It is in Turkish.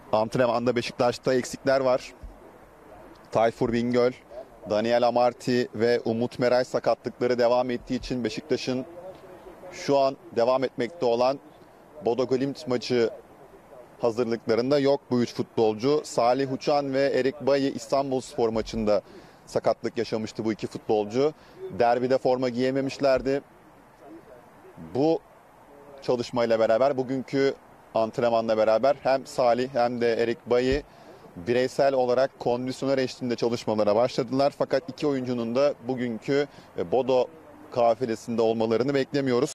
Antrenmanda Beşiktaş'ta eksikler var. Tayfur Bingöl, Daniel Amarty ve Umut Meray sakatlıkları devam ettiği için Beşiktaş'ın şu an devam etmekte olan Bodo Glimt maçı hazırlıklarında yok bu üç futbolcu. Salih Uçan ve Erik Bayi İstanbulspor maçında sakatlık yaşamıştı bu iki futbolcu. Derbide forma giyememişlerdi. Bu çalışmayla beraber, bugünkü antrenmanla beraber hem Salih hem de Erik Bayi bireysel olarak kondisyoner eşliğinde çalışmalara başladılar. Fakat iki oyuncunun da bugünkü Bodo kafilesinde olmalarını beklemiyoruz.